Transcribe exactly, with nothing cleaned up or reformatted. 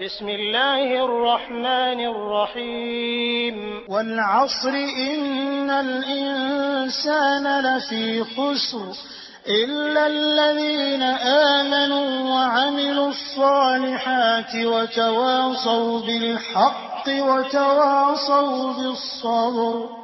بسم الله الرحمن الرحيم والعصر إن الإنسان لفي خسر إلا الذين آمنوا وعملوا الصالحات وتواصوا بالحق وتواصوا بالصبر.